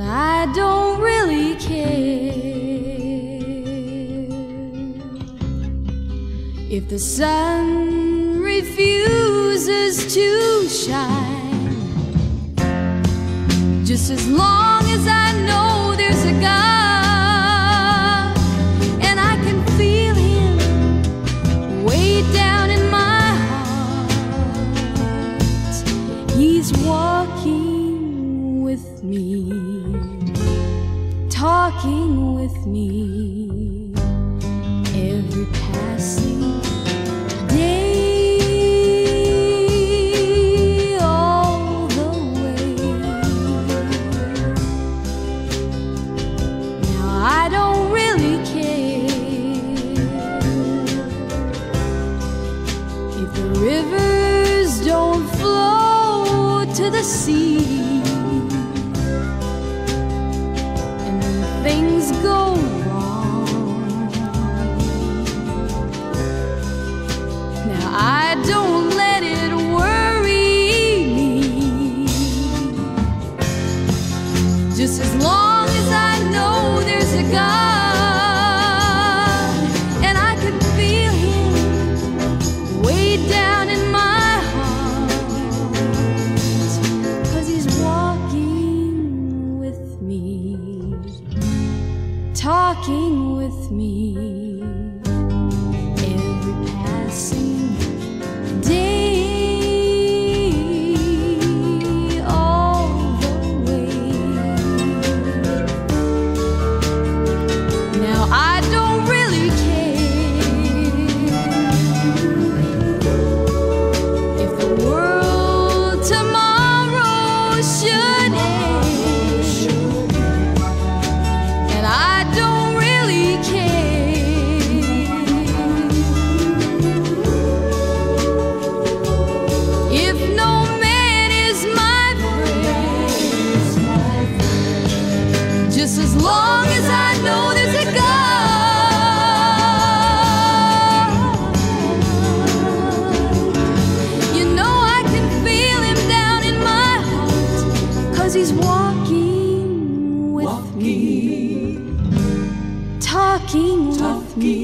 I don't really care if the sun refuses to shine, just as long as I know there's a God, and I can feel Him way down in my heart. He's walking with me, talking with me, every passing day, all the way. Now I don't really care if the rivers don't flow to the sea, things go wrong. Now I don't let it worry me, just as long as I know there's a God, and I can feel Him way down in my heart, 'cause He's walking with me, talking with me, every passing day, all the way. Now I don't really care if the world tomorrow should end, and I don't really care if no man is my friend, just as long as I know there's a God. You know I can feel Him down in my heart, 'cause He's walking with me, talking with me,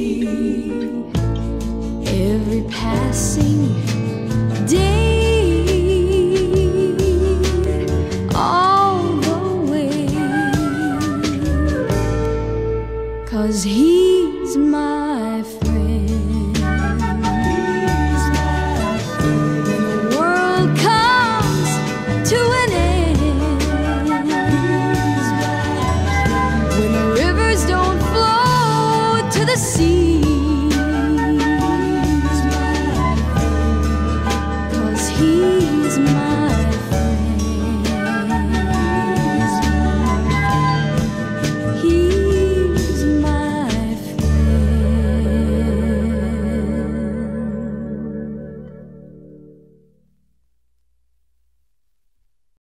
every passing day, all the way, 'cause He's my friend. When the world comes to an end, when the rivers don't flow to the sea,